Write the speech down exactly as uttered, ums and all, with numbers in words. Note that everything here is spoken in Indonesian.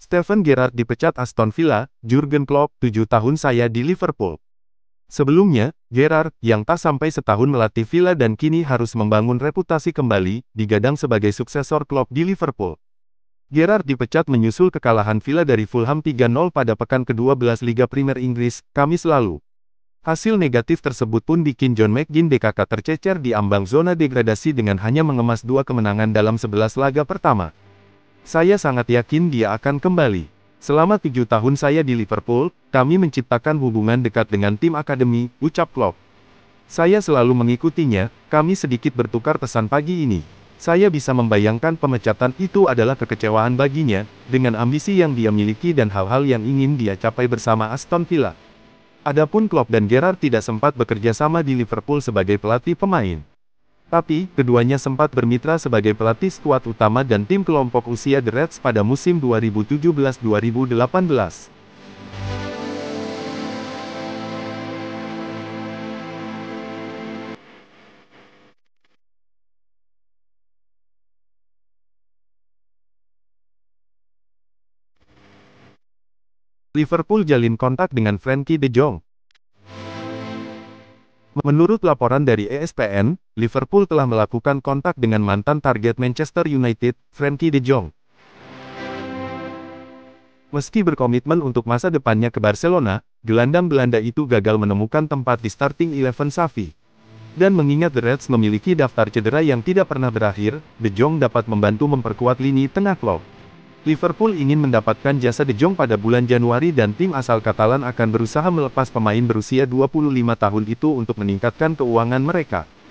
Steven Gerrard dipecat Aston Villa, Jurgen Klopp, tujuh tahun saya di Liverpool. Sebelumnya, Gerrard, yang tak sampai setahun melatih Villa dan kini harus membangun reputasi kembali, digadang sebagai suksesor Klopp di Liverpool. Gerrard dipecat menyusul kekalahan Villa dari Fulham tiga nol pada pekan kedua belas Liga Primer Inggris, Kamis lalu. Hasil negatif tersebut pun bikin John McGinn D K K tercecer di ambang zona degradasi dengan hanya mengemas dua kemenangan dalam sebelas laga pertama. Saya sangat yakin dia akan kembali. Selama tujuh tahun saya di Liverpool, kami menciptakan hubungan dekat dengan tim akademi, ucap Klopp. Saya selalu mengikutinya, kami sedikit bertukar pesan pagi ini. Saya bisa membayangkan pemecatan itu adalah kekecewaan baginya, dengan ambisi yang dia miliki dan hal-hal yang ingin dia capai bersama Aston Villa. Adapun Klopp dan Gerrard tidak sempat bekerja sama di Liverpool sebagai pelatih pemain. Tapi, keduanya sempat bermitra sebagai pelatih skuad utama dan tim kelompok usia The Reds pada musim dua ribu tujuh belas dua ribu delapan belas. Liverpool jalin kontak dengan Frenkie de Jong. Menurut laporan dari E S P N, Liverpool telah melakukan kontak dengan mantan target Manchester United, Frenkie de Jong. Meski berkomitmen untuk masa depannya ke Barcelona, gelandang Belanda itu gagal menemukan tempat di starting eleven Xavi. Dan mengingat The Reds memiliki daftar cedera yang tidak pernah berakhir, de Jong dapat membantu memperkuat lini tengah Klopp. Liverpool ingin mendapatkan jasa de Jong pada bulan Januari dan tim asal Katalan akan berusaha melepas pemain berusia dua puluh lima tahun itu untuk meningkatkan keuangan mereka.